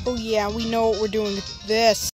Oh yeah, we know what we're doing with this.